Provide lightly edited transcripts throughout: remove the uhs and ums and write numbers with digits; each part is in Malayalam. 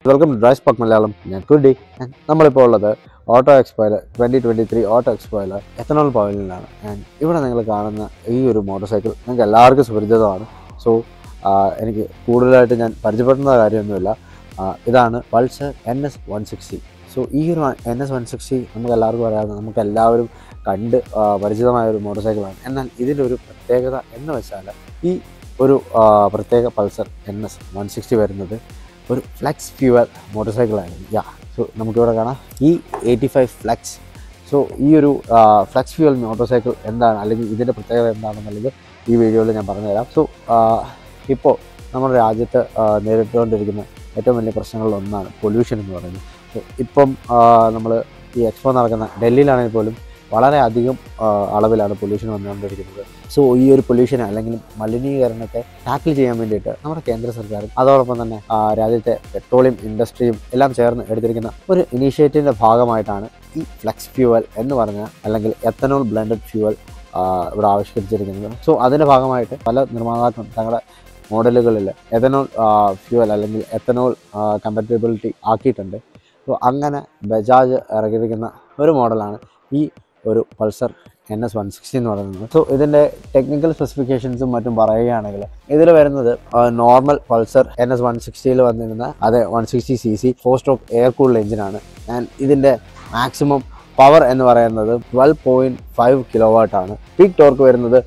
Welcome to Dry Spark Malayalam. ഞാൻ കുടി. നമ്മളിപ്പോൾ ഉള്ളത് ഓട്ടോ എക്സ്പോയിൽ 2023 ഓട്ടോ എക്സ്പോയിൽ എത്തനോൾ പവലിയനിലാണ്. ഇവിടെ നിങ്ങൾ കാണുന്ന ഈ ഒരു മോട്ടോർ സൈക്കിൾ നിങ്ങൾക്ക് എല്ലാവർക്കും സുപരിചിതമാണ്. സോ എനിക്ക് കൂടുതലായിട്ട് ഞാൻ പരിചയപ്പെടുന്ന കാര്യമൊന്നുമില്ല. ഇതാണ് പൾസർ NS160. സോ ഈ ഒരു NS160 നമുക്ക് എല്ലാവർക്കും അറിയാവുന്ന നമുക്ക് എല്ലാവരും കണ്ട് പരിചിതമായ ഒരു മോട്ടോർ സൈക്കിളാണ്. എന്നാൽ ഇതിലൊരു പ്രത്യേകത എന്ന് വെച്ചാൽ ഈ ഒരു പ്രത്യേക പൾസർ NS160 വരുന്നത് ഒരു ഫ്ലെക്സ് ഫ്യൂവൽ മോട്ടോർ സൈക്കിളായിരുന്നു. സോ നമുക്കിവിടെ കാണാം ഈ 85 ഫ്ലെക്സ്. സോ ഈ ഒരു ഫ്ലെക്സ് ഫ്യൂവൽ മോട്ടോർ സൈക്കിൾ എന്താണ്, അല്ലെങ്കിൽ ഇതിൻ്റെ പ്രത്യേകത എന്താണെന്നുള്ളത് ഈ വീഡിയോയിൽ ഞാൻ പറഞ്ഞുതരാം. സോ ഇപ്പോൾ നമ്മുടെ രാജ്യത്ത് നേരിട്ടുകൊണ്ടിരിക്കുന്ന ഏറ്റവും വലിയ പ്രശ്നങ്ങളിലൊന്നാണ് പൊല്യൂഷൻ എന്ന് പറയുന്നത്. സോ ഇപ്പം നമ്മൾ ഈ എക്സ്പോ നടക്കുന്ന ഡൽഹിയിലാണെങ്കിൽ പോലും വളരെ അധികം അളവിലാണ് പൊല്യൂഷൻ വന്നുകൊണ്ടിരിക്കുന്നത്. സോ ഈ ഒരു പൊല്യൂഷൻ അല്ലെങ്കിൽ മലിനീകരണത്തെ ടാക്കിൾ ചെയ്യാൻ വേണ്ടിയിട്ട് നമ്മുടെ കേന്ദ്ര സർക്കാരും അതോടൊപ്പം തന്നെ രാജ്യത്തെ പെട്രോളിയം ഇൻഡസ്ട്രിയും എല്ലാം ചേർന്ന് എടുത്തിരിക്കുന്ന ഒരു ഇനീഷ്യേറ്റീവിൻ്റെ ഭാഗമായിട്ടാണ് ഈ ഫ്ലെക്സ് ഫ്യൂവൽ എന്ന് പറഞ്ഞ അല്ലെങ്കിൽ എത്തനോൾ ബ്ലെൻഡഡ് ഫ്യൂവൽ ഇവിടെ ആവിഷ്കരിച്ചിരിക്കുന്നത്. സോ അതിൻ്റെ ഭാഗമായിട്ട് പല നിർമ്മാതാക്കളും തങ്ങളുടെ മോഡലുകളിൽ എത്തനോൾ ഫ്യൂവൽ അല്ലെങ്കിൽ എത്തനോൾ കമ്പാറ്റബിലിറ്റി ആക്കിയിട്ടുണ്ട്. സോ അങ്ങനെ ബജാജ് ഇറക്കിയിരിക്കുന്ന ഒരു മോഡലാണ് ഈ ഒരു പൾസർ NS160 എന്ന് പറയുന്നത്. സോ ഇതിൻ്റെ ടെക്നിക്കൽ സ്പെസിഫിക്കേഷൻസും മറ്റും പറയുകയാണെങ്കിൽ ഇതിൽ വരുന്നത് നോർമൽ പൾസർ NS160 വന്നിരുന്ന അതെ 160cc 4-stroke എയർ കൂൾഡ് എഞ്ചിനാണ്. ആൻഡ് ഇതിൻ്റെ മാക്സിമം പവർ എന്ന് പറയുന്നത് 12.5 kW ആണ്. പീക്ക് ടോർക്ക് വരുന്നത്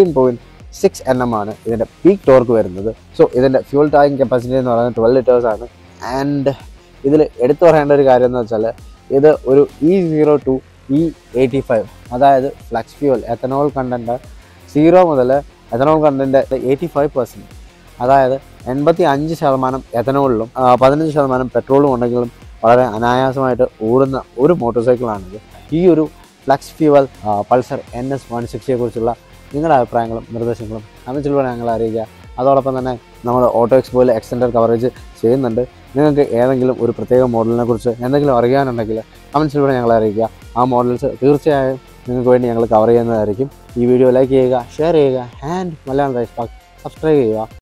14.6 Nm ആണ് ഇതിൻ്റെ പീക്ക് ടോർക്ക് വരുന്നത്. സോ ഇതിൻ്റെ ഫ്യൂൽ ടാങ്കിങ് കപ്പാസിറ്റി എന്ന് പറയുന്നത് 12 liters ആണ്. ആൻഡ് ഇതിൽ എടുത്തു പറയേണ്ട ഒരു കാര്യം എന്ന് വെച്ചാൽ ഇത് ഒരു E02 E85, അതായത് ഫ്ലെക്സ് ഫ്യൂവൽ എത്തനോൾ കണ്ടൻറ്റ് 0 മുതൽ എത്തനോൾ കണ്ടൻറ്റ് 85%, അതായത് 85% എത്തനോളിലും 15% പെട്രോളും ഉണ്ടെങ്കിലും വളരെ അനായാസമായിട്ട് ഓടുന്ന ഒരു മോട്ടോർ സൈക്കിളാണിത്. ഈ ഒരു ഫ്ലെക്സ് ഫ്യൂവൽ പൾസർ NS160 കുറിച്ചുള്ള നിങ്ങളുടെ അഭിപ്രായങ്ങളും നിർദ്ദേശങ്ങളും കമൻറ്റിലൂടെ ഞങ്ങളെ അറിയിക്കുക. അതോടൊപ്പം തന്നെ നമ്മൾ ഓട്ടോ എക്സ്പോയിൽ എക്സ്റ്റൻഡഡ് കവറേജ് ചെയ്യുന്നുണ്ട്. നിങ്ങൾക്ക് ഏതെങ്കിലും ഒരു പ്രത്യേക മോഡലിനെ കുറിച്ച് എന്തെങ്കിലും അറിയാനുണ്ടെങ്കിൽ കമൻസിലൂടെ ഞങ്ങളെ അറിയിക്കുക. ആ മോഡൽസ് തീർച്ചയായും നിങ്ങൾക്ക് വേണ്ടി ഞങ്ങൾ കവർ ചെയ്യുന്നതായിരിക്കും. ഈ വീഡിയോ ലൈക്ക് ചെയ്യുക, ഷെയർ ചെയ്യുക, and Malayalam drive spark subscribe ചെയ്യുക.